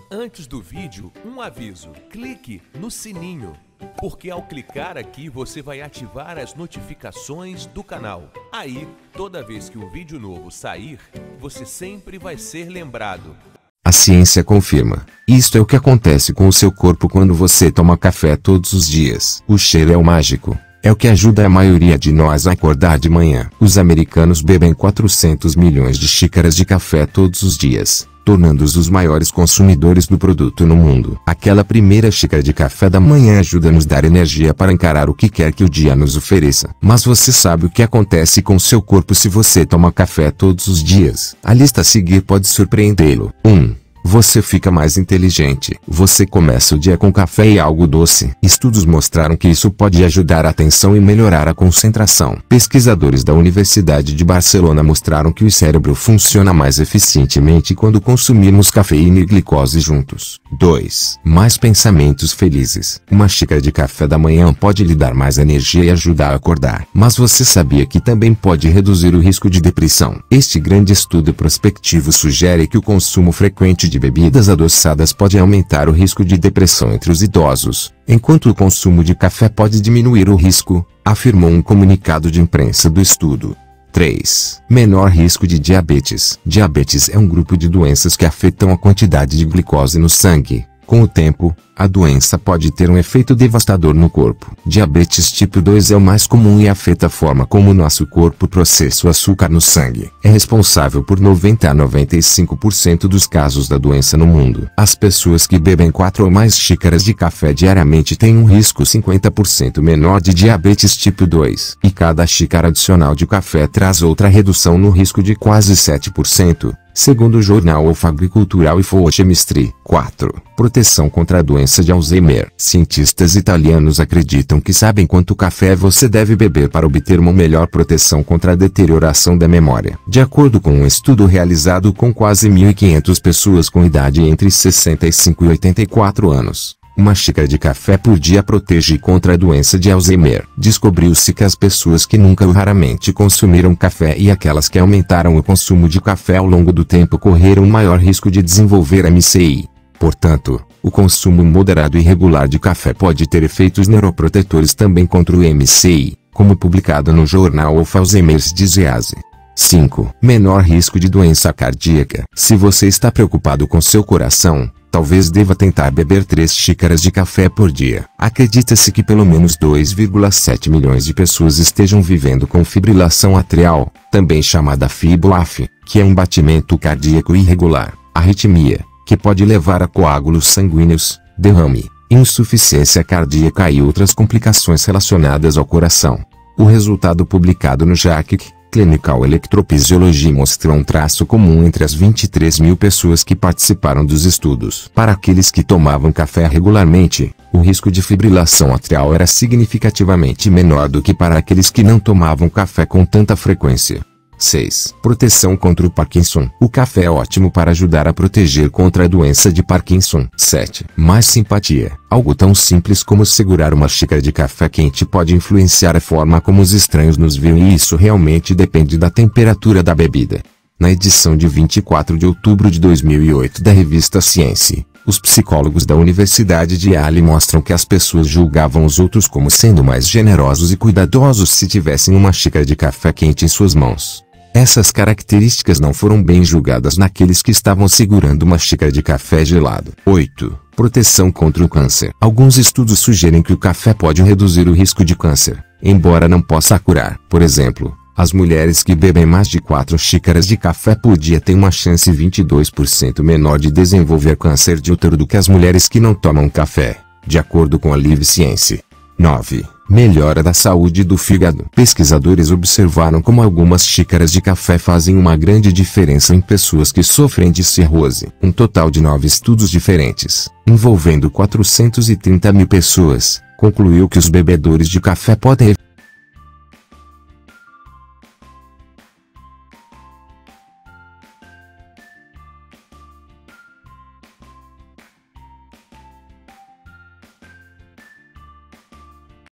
Antes do vídeo, um aviso. Clique no sininho, porque ao clicar aqui você vai ativar as notificações do canal. Aí, toda vez que um vídeo novo sair, você sempre vai ser lembrado. A ciência confirma. Isto é o que acontece com o seu corpo quando você toma café todos os dias. O cheiro é o mágico. É o que ajuda a maioria de nós a acordar de manhã. Os americanos bebem 400 milhões de xícaras de café todos os dias, tornando-os os maiores consumidores do produto no mundo. Aquela primeira xícara de café da manhã ajuda a nos dar energia para encarar o que quer que o dia nos ofereça. Mas você sabe o que acontece com seu corpo se você toma café todos os dias? A lista a seguir pode surpreendê-lo. 1. Você fica mais inteligente. Você começa o dia com café e algo doce. Estudos mostraram que isso pode ajudar a atenção e melhorar a concentração. Pesquisadores da Universidade de Barcelona mostraram que o cérebro funciona mais eficientemente quando consumimos cafeína e glicose juntos. 2. Mais pensamentos felizes. Uma xícara de café da manhã pode lhe dar mais energia e ajudar a acordar. Mas você sabia que também pode reduzir o risco de depressão? Este grande estudo prospectivo sugere que o consumo frequente de bebidas adoçadas pode aumentar o risco de depressão entre os idosos, enquanto o consumo de café pode diminuir o risco, afirmou um comunicado de imprensa do estudo. 3. Menor risco de diabetes. Diabetes é um grupo de doenças que afetam a quantidade de glicose no sangue. Com o tempo, a doença pode ter um efeito devastador no corpo. Diabetes tipo 2 é o mais comum e afeta a forma como nosso corpo processa o açúcar no sangue. É responsável por 90 a 95% dos casos da doença no mundo. As pessoas que bebem 4 ou mais xícaras de café diariamente têm um risco 50% menor de diabetes tipo 2. E cada xícara adicional de café traz outra redução no risco de quase 7%. Segundo o jornal of Agricultural e Biochemistry. 4. Proteção contra a doença de Alzheimer. Cientistas italianos acreditam que sabem quanto café você deve beber para obter uma melhor proteção contra a deterioração da memória. De acordo com um estudo realizado com quase 1.500 pessoas com idade entre 65 e 84 anos, uma xícara de café por dia protege contra a doença de Alzheimer. Descobriu-se que as pessoas que nunca ou raramente consumiram café e aquelas que aumentaram o consumo de café ao longo do tempo correram um maior risco de desenvolver MCI. Portanto, o consumo moderado e regular de café pode ter efeitos neuroprotetores também contra o MCI, como publicado no jornal of Alzheimer's Disease. 5. Menor risco de doença cardíaca. Se você está preocupado com seu coração, talvez deva tentar beber 3 xícaras de café por dia. Acredita-se que pelo menos 2,7 milhões de pessoas estejam vivendo com fibrilação atrial, também chamada FIB-LAF, que é um batimento cardíaco irregular, arritmia, que pode levar a coágulos sanguíneos, derrame, insuficiência cardíaca e outras complicações relacionadas ao coração. O resultado publicado no JACC Clinical Electrophysiology mostrou um traço comum entre as 23 mil pessoas que participaram dos estudos. Para aqueles que tomavam café regularmente, o risco de fibrilação atrial era significativamente menor do que para aqueles que não tomavam café com tanta frequência. 6. Proteção contra o Parkinson. O café é ótimo para ajudar a proteger contra a doença de Parkinson. 7. Mais simpatia. Algo tão simples como segurar uma xícara de café quente pode influenciar a forma como os estranhos nos veem, e isso realmente depende da temperatura da bebida. Na edição de 24 de outubro de 2008 da revista Science, os psicólogos da Universidade de Yale mostram que as pessoas julgavam os outros como sendo mais generosos e cuidadosos se tivessem uma xícara de café quente em suas mãos. Essas características não foram bem julgadas naqueles que estavam segurando uma xícara de café gelado. 8. Proteção contra o câncer. Alguns estudos sugerem que o café pode reduzir o risco de câncer, embora não possa curar. Por exemplo, as mulheres que bebem mais de 4 xícaras de café por dia têm uma chance 22% menor de desenvolver câncer de útero do que as mulheres que não tomam café, de acordo com a Live Science. 9. Melhora da saúde do fígado. Pesquisadores observaram como algumas xícaras de café fazem uma grande diferença em pessoas que sofrem de cirrose. Um total de 9 estudos diferentes, envolvendo 430 mil pessoas, concluiu que os bebedores de café podem